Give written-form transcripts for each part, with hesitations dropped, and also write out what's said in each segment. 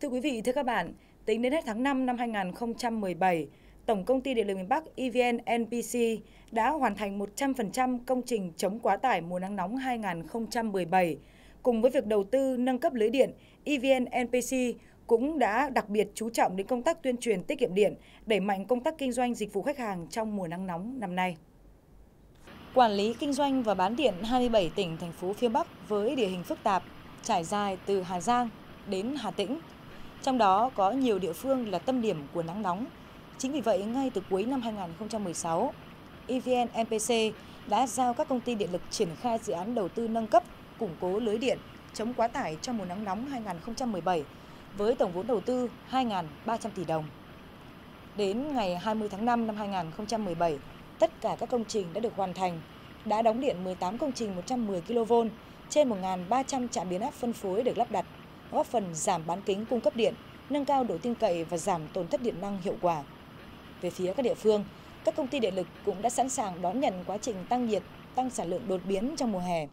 Thưa quý vị, thưa các bạn, tính đến hết tháng 5 năm 2017, Tổng công ty Điện lực miền Bắc EVN NPC đã hoàn thành 100% công trình chống quá tải mùa nắng nóng 2017. Cùng với việc đầu tư nâng cấp lưới điện, EVN NPC cũng đã đặc biệt chú trọng đến công tác tuyên truyền tiết kiệm điện, đẩy mạnh công tác kinh doanh dịch vụ khách hàng trong mùa nắng nóng năm nay. Quản lý kinh doanh và bán điện 27 tỉnh, thành phố phía Bắc với địa hình phức tạp, trải dài từ Hà Giang đến Hà Tĩnh. Trong đó có nhiều địa phương là tâm điểm của nắng nóng. Chính vì vậy, ngay từ cuối năm 2016, EVN NPC đã giao các công ty điện lực triển khai dự án đầu tư nâng cấp, củng cố lưới điện, chống quá tải trong mùa nắng nóng 2017 với tổng vốn đầu tư 2.300 tỷ đồng. Đến ngày 20 tháng 5 năm 2017, tất cả các công trình đã được hoàn thành, đã đóng điện 18 công trình 110 kV, trên 1.300 trạm biến áp phân phối được lắp đặt, góp phần giảm bán kính cung cấp điện, nâng cao độ tin cậy và giảm tổn thất điện năng hiệu quả. Về phía các địa phương, các công ty điện lực cũng đã sẵn sàng đón nhận quá trình tăng nhiệt, tăng sản lượng đột biến trong mùa hè.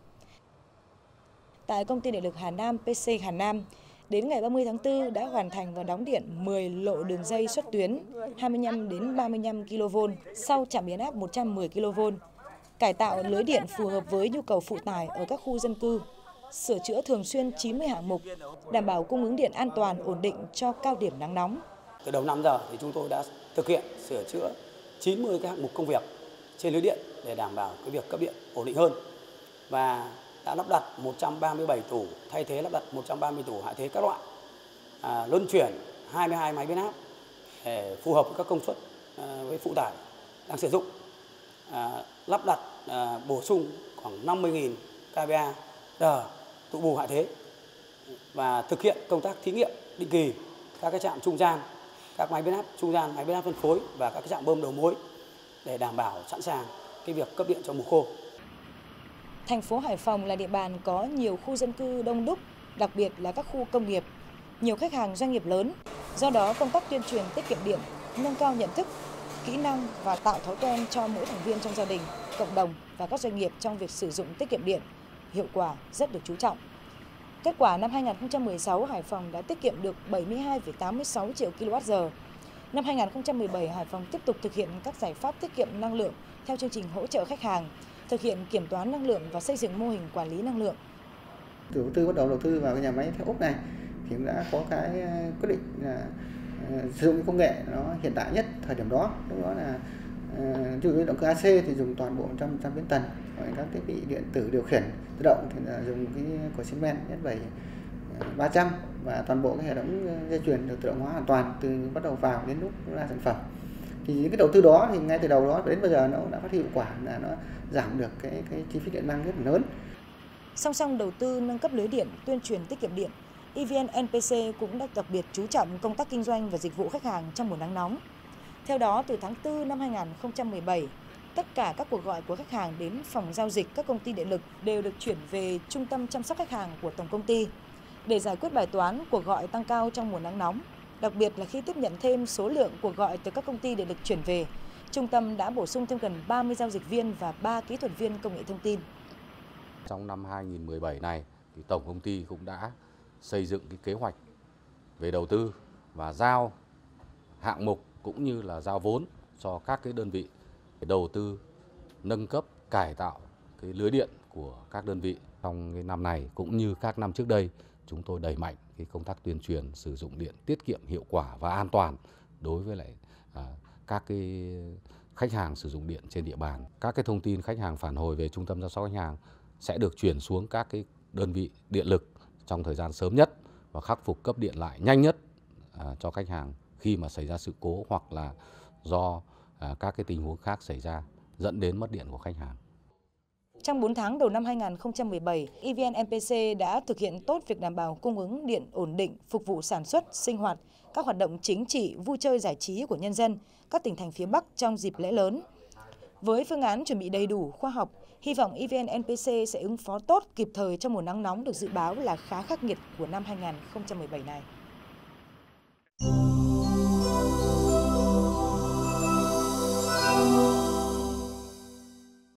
Tại công ty điện lực Hà Nam PC Hà Nam, đến ngày 30 tháng 4 đã hoàn thành và đóng điện 10 lộ đường dây xuất tuyến 25 đến 35 kV sau trạm biến áp 110 kV, cải tạo lưới điện phù hợp với nhu cầu phụ tải ở các khu dân cư, sửa chữa thường xuyên 90 hạng mục, đảm bảo cung ứng điện an toàn, ổn định cho cao điểm nắng nóng. Từ đầu năm giờ thì chúng tôi đã thực hiện sửa chữa 90 cái hạng mục công việc trên lưới điện để đảm bảo cái việc cấp điện ổn định hơn, và đã lắp đặt 137 tủ, thay thế lắp đặt 130 tủ hạ thế các loại, luân chuyển 22 máy biến áp để phù hợp với các công suất với phụ tải đang sử dụng, lắp đặt bổ sung khoảng 50.000 kVA tụ bù hạ thế, và thực hiện công tác thí nghiệm định kỳ các cái trạm trung gian, các máy biến áp trung gian, máy biến áp phân phối và các cái trạm bơm đầu mối để đảm bảo sẵn sàng cái việc cấp điện trong mùa khô. Thành phố Hải Phòng là địa bàn có nhiều khu dân cư đông đúc, đặc biệt là các khu công nghiệp, nhiều khách hàng doanh nghiệp lớn. Do đó, công tác tuyên truyền tiết kiệm điện, nâng cao nhận thức, kỹ năng và tạo thói quen cho mỗi thành viên trong gia đình, cộng đồng và các doanh nghiệp trong việc sử dụng tiết kiệm điện hiệu quả rất được chú trọng. Kết quả năm 2016, Hải Phòng đã tiết kiệm được 72,86 triệu kWh. Năm 2017, Hải Phòng tiếp tục thực hiện các giải pháp tiết kiệm năng lượng theo chương trình hỗ trợ khách hàng, thực hiện kiểm toán năng lượng và xây dựng mô hình quản lý năng lượng. Chủ đầu tư bắt đầu đầu tư vào cái nhà máy thép ốp này thì cũng đã có cái quyết định là sử dụng công nghệ nó hiện đại nhất thời điểm đó. Lúc đó là ví dụ như động cơ AC thì dùng toàn bộ 100% biến tần, các thiết bị điện tử điều khiển tự động thì là dùng cái của Siemens S7-300, và toàn bộ cái hệ thống dây chuyền được tự động hóa hoàn toàn từ bắt đầu vào đến lúc ra sản phẩm. Thì những cái đầu tư đó thì ngay từ đầu đó đến bây giờ nó đã phát huy hiệu quả, là nó giảm được cái chi phí điện năng rất là lớn. Song song đầu tư nâng cấp lưới điện, tuyên truyền tiết kiệm điện, EVN NPC cũng đã đặc biệt chú trọng công tác kinh doanh và dịch vụ khách hàng trong mùa nắng nóng. Theo đó, từ tháng 4 năm 2017, tất cả các cuộc gọi của khách hàng đến phòng giao dịch các công ty điện lực đều được chuyển về trung tâm chăm sóc khách hàng của tổng công ty để giải quyết bài toán cuộc gọi tăng cao trong mùa nắng nóng. Đặc biệt là khi tiếp nhận thêm số lượng cuộc gọi từ các công ty điện lực chuyển về, trung tâm đã bổ sung thêm gần 30 giao dịch viên và 3 kỹ thuật viên công nghệ thông tin. Trong năm 2017 này, thì tổng công ty cũng đã xây dựng cái kế hoạch về đầu tư và giao hạng mục cũng như là giao vốn cho các cái đơn vị để đầu tư nâng cấp, cải tạo cái lưới điện của các đơn vị. Trong cái năm này cũng như các năm trước đây, chúng tôi đẩy mạnh cái công tác tuyên truyền sử dụng điện tiết kiệm, hiệu quả và an toàn đối với lại các cái khách hàng sử dụng điện trên địa bàn. Các cái thông tin khách hàng phản hồi về trung tâm chăm sóc khách hàng sẽ được chuyển xuống các cái đơn vị điện lực trong thời gian sớm nhất và khắc phục cấp điện lại nhanh nhất cho khách hàng khi mà xảy ra sự cố hoặc là do các cái tình huống khác xảy ra dẫn đến mất điện của khách hàng. Trong 4 tháng đầu năm 2017, EVN NPC đã thực hiện tốt việc đảm bảo cung ứng điện ổn định, phục vụ sản xuất, sinh hoạt, các hoạt động chính trị, vui chơi giải trí của nhân dân, các tỉnh thành phía Bắc trong dịp lễ lớn. Với phương án chuẩn bị đầy đủ, khoa học, hy vọng EVN NPC sẽ ứng phó tốt kịp thời trong mùa nắng nóng được dự báo là khá khắc nghiệt của năm 2017 này.